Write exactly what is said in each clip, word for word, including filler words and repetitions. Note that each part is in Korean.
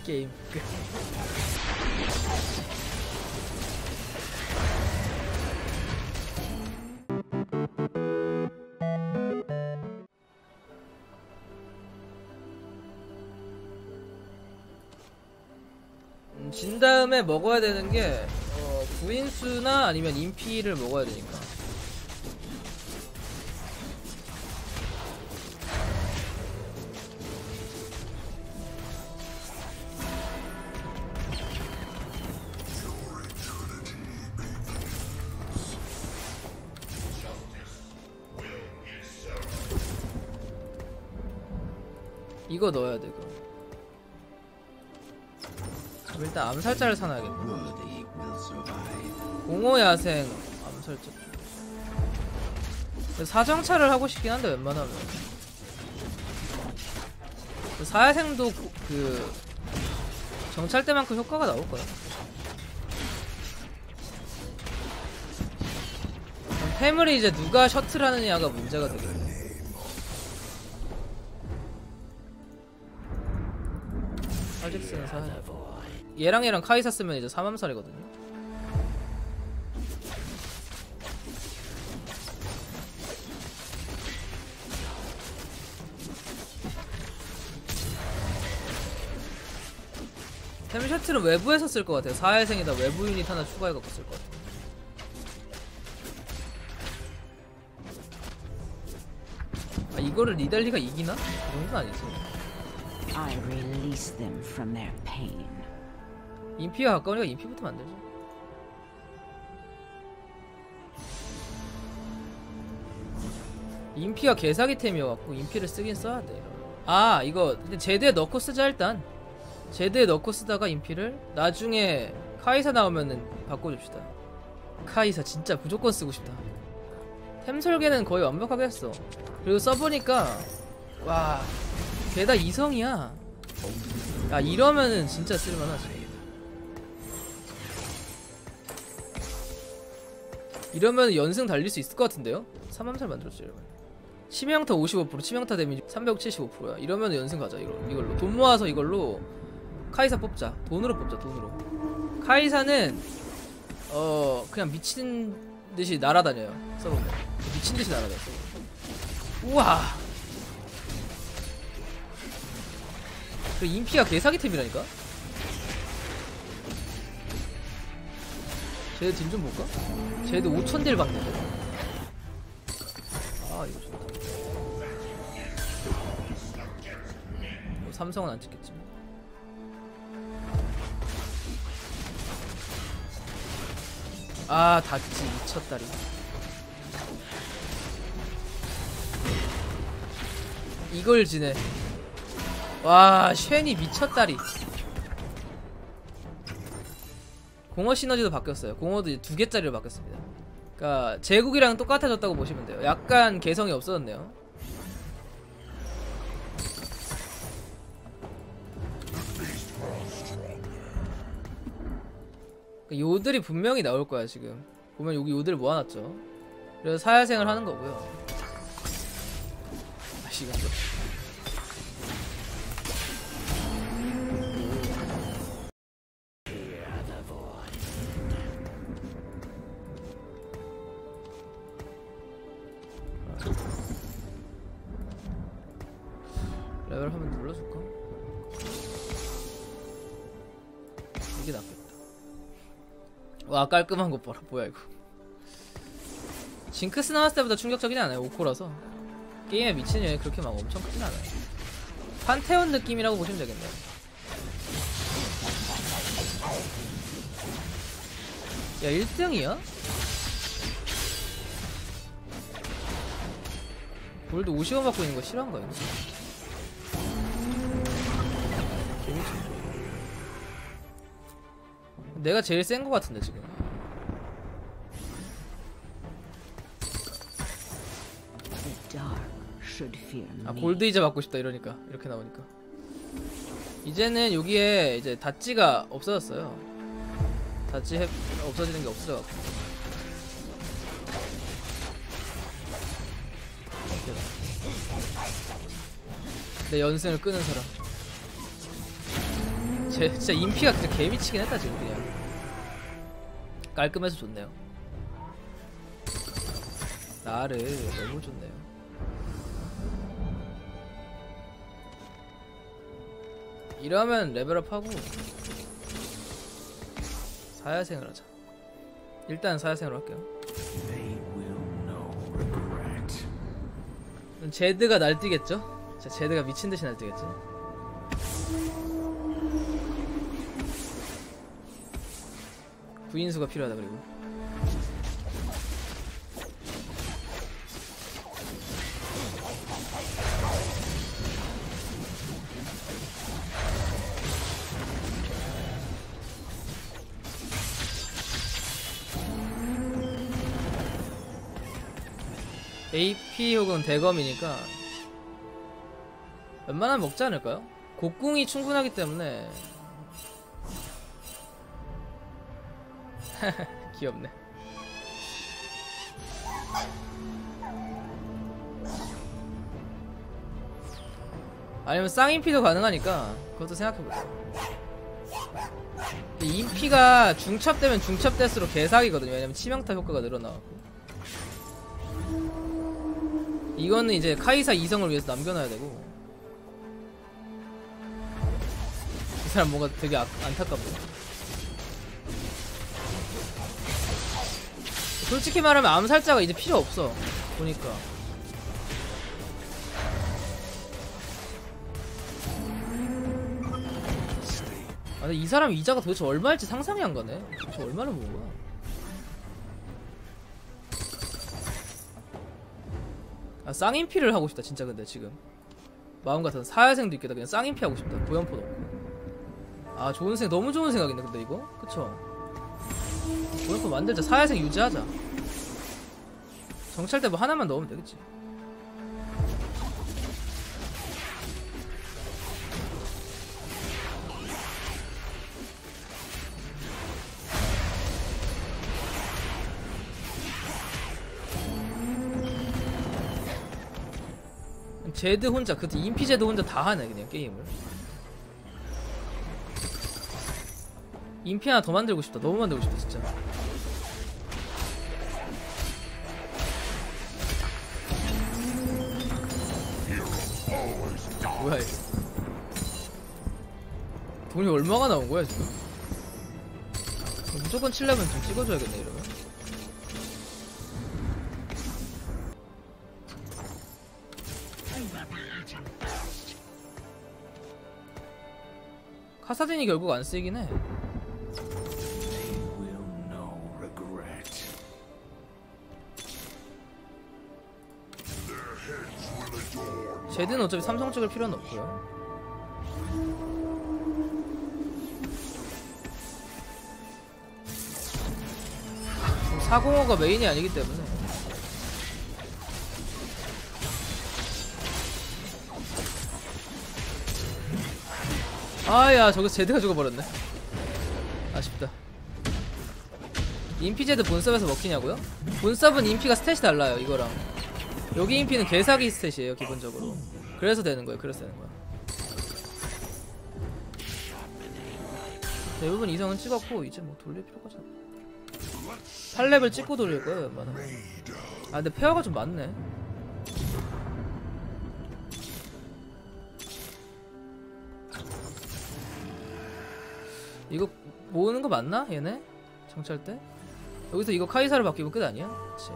게임 끝. 음, 진 다음에 먹어야 되는 게 어, 구인수나 아니면 인피를 먹어야 되니까. 이거 넣어야 돼. 그럼 그럼 일단 암살자를 사놔야겠다. 공허야생 암살자. 사정차를 하고 싶긴 한데 웬만하면 사야생도 그 정찰 때만큼 효과가 나올 거야. 템을 이제 누가 셔틀하느냐가 문제가 되겠네. 칼직스는 사야. 얘랑 얘랑 카이사 쓰면 이제 삼암살이거든요. 템 셔틀은 외부에서 쓸 것 같아요. 사회생에다 외부 유닛 하나 추가해갖고 쓸 것 같아요. 아, 이거를 니달리가 이기나? 그 정도는 아니지. I release them from their pain. 인피가 가까우니까 인피부터 만들죠. 인피가 개사기템이어갖고 인피를 쓰긴 써야 돼. 아 이거 근데 제드에 넣고 쓰자. 일단 제드에 넣고 쓰다가 인피를 나중에 카이사 나오면은 바꿔줍시다. 카이사 진짜 무조건 쓰고 싶다. 템 설계는 거의 완벽하게 했어. 그리고 써보니까 와 게다 이성이야. 야 이러면은 진짜 쓸만하지. 이러면 연승 달릴 수 있을 것 같은데요? 삼암살 만들었죠 이러면. 치명타 오십오 퍼센트, 치명타 데미지 삼백칠십오 퍼센트야. 이러면 연승 가자. 이거, 이걸로 돈 모아서 이걸로 카이사 뽑자. 돈으로 뽑자. 돈으로. 카이사는 어 그냥 미친 듯이 날아다녀요. 써보면 미친 듯이 날아다녀. 우와. 그 인피가 개사기템이라니까? 쟤들 딜 좀 볼까? 쟤들 오천 딜 받는데? 아 이거 좋다. 뭐 삼성은 안 찍겠지. 아 닿지 미쳤다리. 이걸 지네. 와 쉔이 미쳤다리. 공허 시너지도 바뀌었어요. 공허도 이제 두 개짜리로 바뀌었습니다. 그니까 제국이랑 똑같아졌다고 보시면 돼요. 약간 개성이 없어졌네요. 요들이 분명히 나올 거야 지금. 보면 여기 요들 모아놨죠. 그래서 사야생을 하는 거고요. 아씨 이거 레벨 한번 눌러줄까? 이게 낫겠다. 와 깔끔한 것 봐라. 뭐야 이거. 징크스 나왔을 때보다 충격적이지 않아요. 오 코라서 게임에 미치는 영향이 그렇게 막 엄청 크진 않아요. 판테온 느낌이라고 보시면 되겠네요. 야 일 등이야? 골드 오십 원 받고 있는 거 싫어한 거야? 내가 제일 센 거 같은데 지금. 아 골드 이제 받고 싶다 이러니까. 이렇게 나오니까 이제는 여기에 이제 닷지가 없어졌어요. 닷지 해, 없어지는 게 없어져갖고 내 연승을 끄는 사람. 제, 진짜 인피가 진짜 개미치긴 했다 지금. 그냥 깔끔해서 좋네요. 나를 너무 좋네요. 이러면 레벨업하고 사야생을 하자. 일단 사야생으로 할게요. 제드가 날뛰겠죠? 자, 제드가 미친듯이 날뛰겠지. 구인수가 필요하다. 그리고 에이피 혹은 대검이니까 웬만하면 먹지 않을까요? 곡궁이 충분하기 때문에. 귀엽네. 아니면 쌍인피도 가능하니까 그것도 생각해보세요. 인피가 중첩되면 중첩될수록 개사기거든요. 왜냐면 치명타 효과가 늘어나고. 이거는 이제 카이사 이성을 위해서 남겨놔야 되고. 이 사람 뭔가 되게 아, 안타깝네. 솔직히 말하면 암살자가 이제 필요 없어. 보니까. 아, 근데 이 사람 이자가 도대체 얼마일지 상상이 안 가네. 도대체 얼마나 모은 거야? 아, 쌍인피를 하고 싶다 진짜. 근데 지금 마음 같아서 사야생도 있겠다. 그냥 쌍인피 하고 싶다. 고연포 넣고. 아, 좋은 생각, 너무 좋은 생각인데 근데 이거? 그쵸? 고연포 만들자. 사야생 유지하자. 정찰대 뭐 하나만 넣으면 되겠지. 제드 혼자, 그때 인피 제드 혼자 다 하네 그냥 게임을. 인피 하나 더 만들고 싶다. 너무 만들고 싶다 진짜. 뭐야 이거. 돈이 얼마가 나온 거야 지금? 무조건 칠려면 좀 찍어줘야겠네 이러면. 카사딘이 결국 안 쓰이긴 해. 제드는 어차피 삼성 찍을 필요는 없고요. 사공오가 메인이 아니기 때문에. 아야, 저거 제드가 죽어버렸네. 아쉽다. 인피 제드 본섭에서 먹히냐고요? 본섭은 인피가 스탯이 달라요 이거랑. 여기 인피는 개사기 스탯이에요 기본적으로. 그래서 되는 거예요. 그래서 되는 거야. 대부분 이성은 찍었고 이제 뭐 돌릴 필요가 없잖아. 팔 렙을 찍고 돌릴 거예요 웬만하면. 아 근데 페어가 좀 많네. 이거 모으는 거 맞나? 얘네? 정찰 때? 여기서 이거 카이사를 바뀌면 끝 아니야? 그치.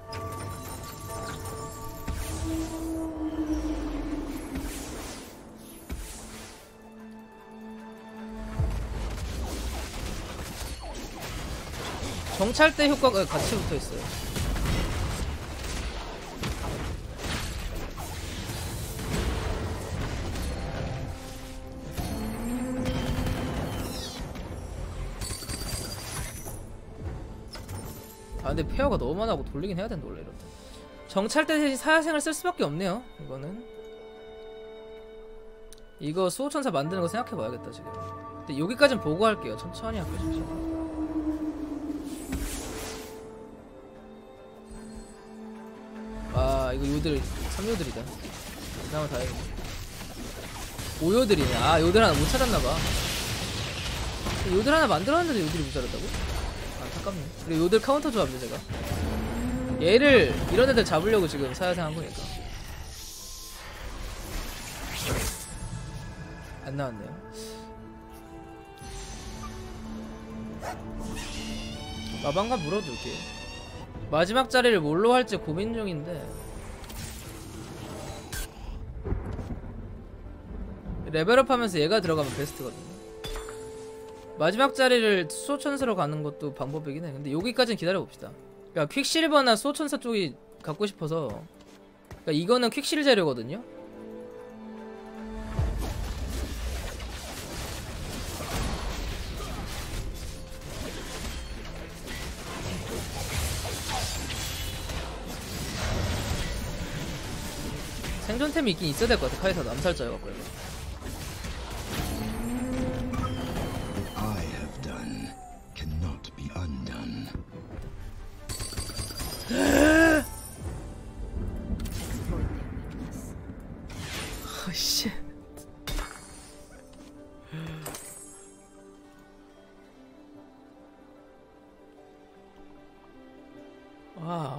정찰 때 효과가 같이 붙어 있어요. 아 근데 페어가 너무 많아고 돌리긴 해야 된다 원래 이럴 때. 정찰 때 대신 사야생을 쓸 수밖에 없네요. 이거는 이거 수호천사 만드는 거 생각해봐야겠다 지금. 근데 여기까진 보고 할게요. 천천히 할게요 천천히. 아 이거 요들 삼 요들이다. 그나마 다행이네. 오 요들이네. 아 요들 하나 못 찾았나봐. 요들 하나 만들었는데도 요들이 모자랐다고? 안타깝네. 그리고 요들 카운터 조합이네 제가. 얘를 이런 애들 잡으려고 지금 사야생 한 거니까. 안 나왔네요. 마방가 물어둘게. 마지막 자리를 뭘로 할지 고민 중인데 레벨업 하면서 얘가 들어가면 베스트거든요. 마지막 자리를 수호천사로 가는 것도 방법이긴 해. 근데 여기까지는 기다려봅시다. 그러니까 퀵실버나 수호천사 쪽이 갖고 싶어서. 그러니까 이거는 퀵실 재료거든요. 생존템이 있긴 있어야 될 것 같아. 카이사도 암살자여갖고 이거. I have done cannot be undone. 아 씨. 와우.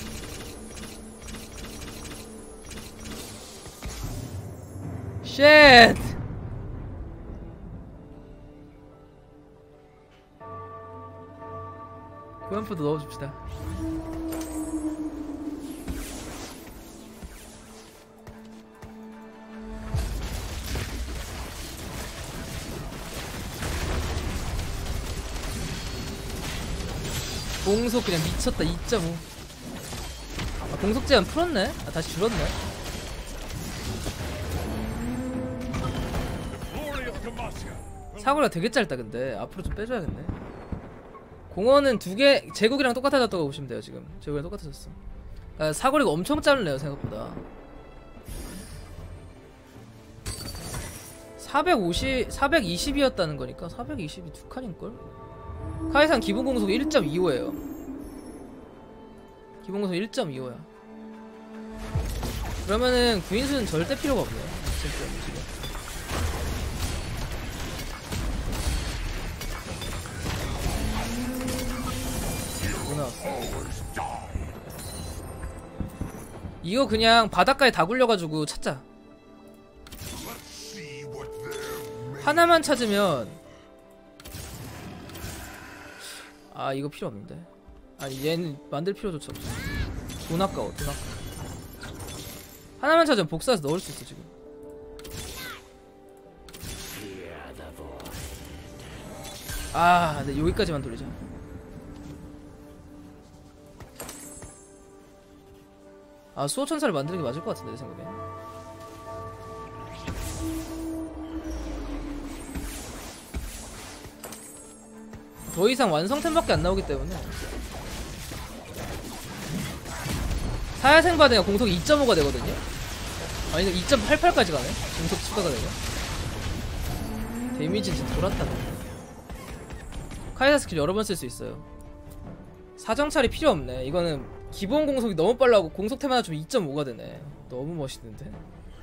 쉣! 교환포도 넣어줍시다. 공속 그냥 미쳤다. 이 점 오. 아, 공속 제한 풀었네? 아, 다시 줄었네. 사거리가 되게 짧다. 근데 앞으로 좀 빼줘야겠네. 공원은 두 개 제국이랑 똑같아졌다고 보시면 돼요. 지금 제국이랑 똑같아졌어. 그러니까 사거리가 엄청 짧네요 생각보다. 사백오십, 사백이십이었다는 거니까 사백이십이 두 칸인걸? 카이산 기본 공속이 일 점 이오예요 기본 공속 일 점 이오야 그러면은 구인수는 절대 필요가 없네요. 진짜 지금. 뭐 나왔어? 이거 그냥 바닷가에 다 굴려가지고 찾자. 하나만 찾으면 아 이거 필요 없는데. 아니 얘는 만들 필요조차 없어. 돈 아까워 돈 아까워. 하나만 찾으면 복사해서 넣을 수 있어 지금. 아 근데 여기까지만 돌리자. 아 수호천사를 만드는 게 맞을 것 같은데 내 생각에. 더 이상 완성템밖에 안 나오기 때문에. 사야생 받으면 공속이 이 점 오가 되거든요. 아니 이 점 팔팔까지 가네. 공속 추가가 되면. 데미지 진짜 돌았다. 카이사 스킬 여러 번 쓸 수 있어요. 사정찰이 필요 없네. 이거는 기본 공속이 너무 빨라고 공속템 하나 좀 이 점 오가 되네. 너무 멋있는데.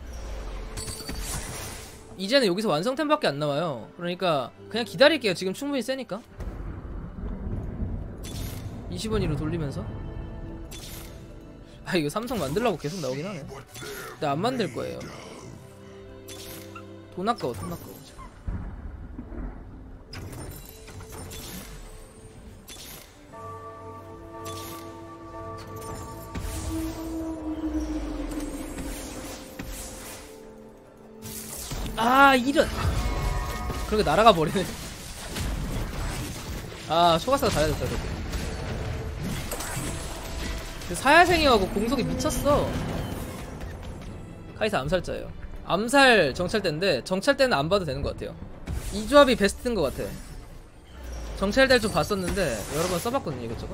이제는 여기서 완성템밖에 안 나와요. 그러니까 그냥 기다릴게요. 지금 충분히 세니까. 이십 원으로 돌리면서. 아 이거 삼성 만들려고 계속 나오긴 하네. 근데 안 만들 거예요. 돈 아까워 돈 아까워. 아 이런. 그렇게 날아가 버리네. 아 초가스가 잘해줬다 이렇게. 사야생이하고 공속이 미쳤어. 카이사 암살자예요. 암살 정찰대인데 정찰대는 안 봐도 되는 것 같아요. 이 조합이 베스트인 것 같아. 정찰대를 좀 봤었는데 여러 번 써봤거든요 이것저것.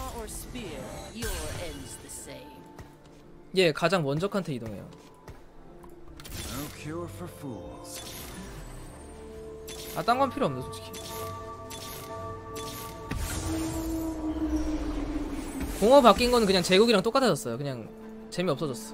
예 가장 먼저 칸테 이동해요. 아 딴 건 필요 없네 솔직히. 공허 바뀐 거는 그냥 제국이랑 똑같아졌어요. 그냥 재미없어졌어.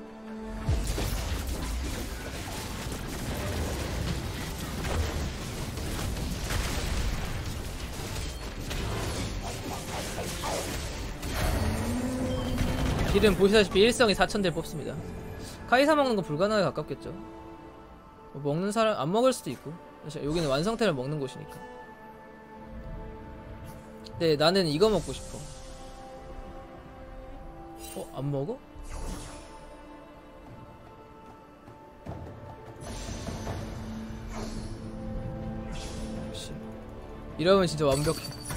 딜은 보시다시피 일성이 사천 딜 뽑습니다. 카이사 먹는 거 불가능하게 가깝겠죠. 뭐 먹는 사람 안 먹을 수도 있고. 여기는 완성태를 먹는 곳이니까. 근데 나는 이거 먹고 싶어. 어? 안 먹어? 이러면 진짜 완벽해.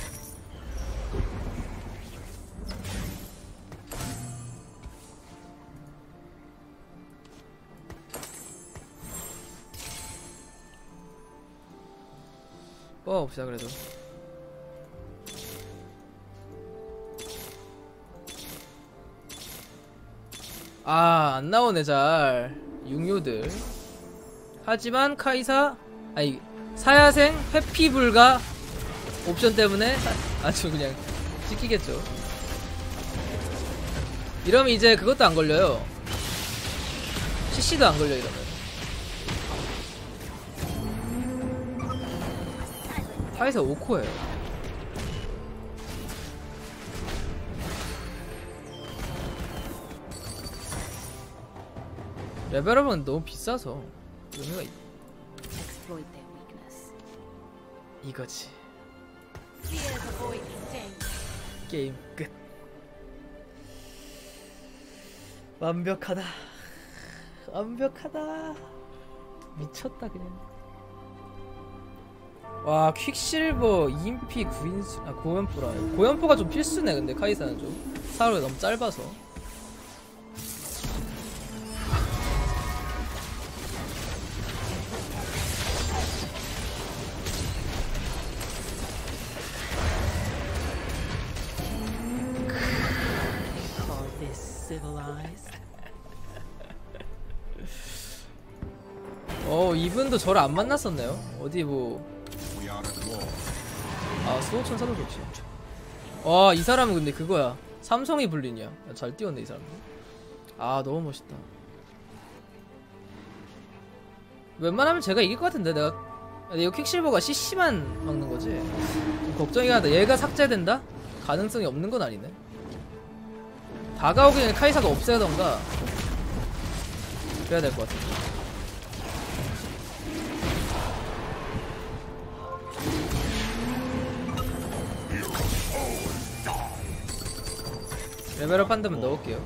뽑아봅시다 그래도. 아 안나오네 잘. 육류들. 하지만 카이사 아니 사야생 회피 불가 옵션 때문에 아주 그냥 찍히겠죠. 이러면 이제 그것도 안 걸려요. 씨씨도 안 걸려 이러면. 카이사 오 코예요. 레벨업은 너무 비싸서 의미가 있... Exploit their weakness. 이거지. Fear the void contains. 게임 끝. 완벽하다. 완벽하다. 미쳤다 그냥. 와 퀵실버 이인피 구인수 아 고연포라. 고연포가 좀 필수네. 근데 카이사는 좀 사료가 너무 짧아서. 어 이분도 저를 안 만났었네요. 어디 뭐 아 수호천사도 좋지. 와 이 사람은 근데 그거야 삼성이 불린이야. 잘 뛰었네 이 사람도. 아 너무 멋있다. 웬만하면 제가 이길 것 같은데. 내가 이거 퀵실버가 씨씨만 막는 거지. 좀 걱정이긴 하다. 얘가 삭제된다? 가능성이 없는 건 아니네. 다가오기 전에 카이사가 없애던가 그래야 될 것 같아. 레벨업 한다면 넣을게요.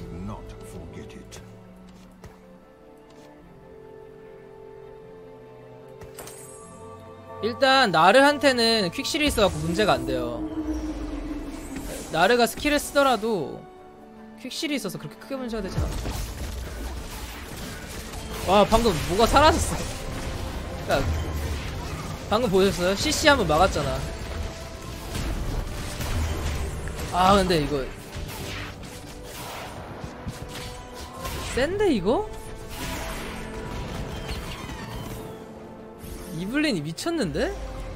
일단 나르한테는 퀵실이 있어갖고 문제가 안 돼요. 나르가 스킬을 쓰더라도 퀵실이 있어서 그렇게 크게 문제가 되진 않아. 와 방금 뭐가 사라졌어. 야, 방금 보셨어요? 씨씨 한번 막았잖아. 아 근데 이거 센데 이거? 이블린이 미쳤는데?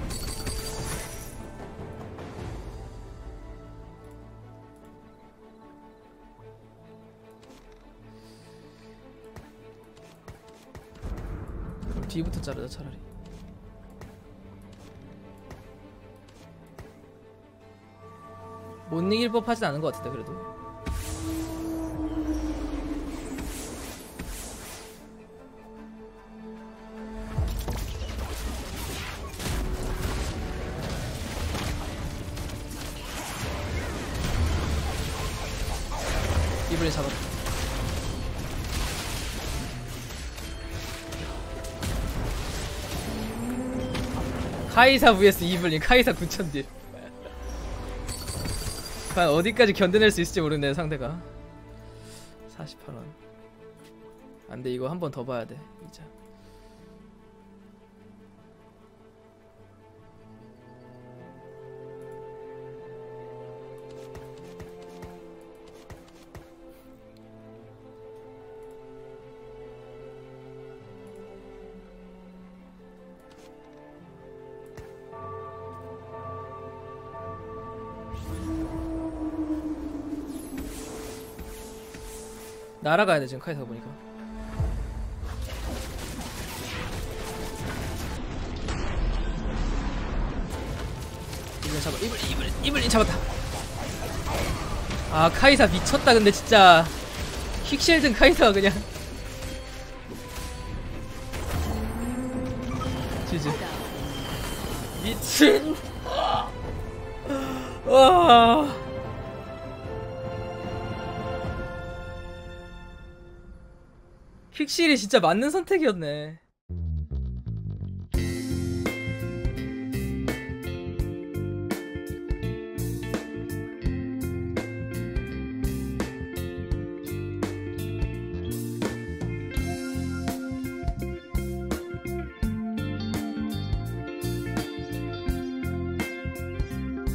그럼 뒤부터 자르자 차라리. 못 이길 법 하진 않은 것 같은데 그래도. 이블린 잡았다. 카이사 vs 이블린. 카이사 구천 딜. 과연 어디까지 견뎌낼 수 있을지 모르겠네 상대가. 사십팔 원. 안돼 이거 한 번 더 봐야돼 이자. 날아가야 돼 지금 카이사가 보니까. 이블린 잡아. 이블린 이블린 이블린 잡았다. 아 카이사 미쳤다. 근데 진짜 퀵실든 카이사가 그냥 지지 미친. 와 퀵실이 진짜 맞는 선택이었네.